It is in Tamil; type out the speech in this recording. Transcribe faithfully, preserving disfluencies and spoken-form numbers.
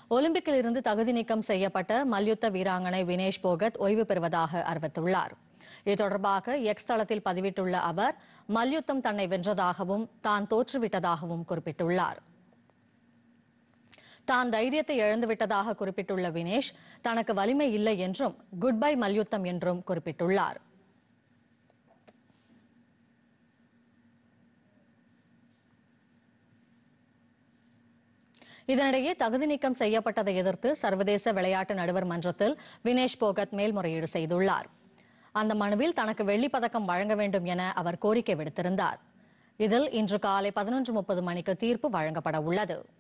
ஒலிம்பிக்கில் இருந்து தகுதி நீக்கம் செய்யப்பட்ட மல்யுத்த வீராங்கனை வினேஷ் போகத் ஓய்வு பெறுவதாக அறிவித்துள்ளார். இது தொடர்பாக எக்ஸ் தளத்தில் பதிவிட்டுள்ள அவர், மல்யுத்தம் தன்னை வென்றதாகவும் தான் தோற்றுவிட்டதாகவும் குறிப்பிட்டுள்ளார். தான் தைரியத்தை இழந்துவிட்டதாக குறிப்பிட்டுள்ள வினேஷ், தனக்கு வலிமை இல்லை என்றும் குட் பை மல்யுத்தம் என்றும் குறிப்பிட்டுள்ளார். இதனிடையே தகுதி நீக்கம் செய்யப்பட்டதை எதிர்த்து சர்வதேச விளையாட்டு நடுவர் மன்றத்தில் வினேஷ் போகத் மேல்முறையீடு செய்துள்ளார். அந்த மனுவில் தனக்கு வெள்ளிப் பதக்கம் வழங்க வேண்டும் என அவர் கோரிக்கை விடுத்திருந்தார். இதில் இன்று காலை பதினொன்று முப்பது மணிக்கு தீர்ப்பு வழங்கப்பட உள்ளது.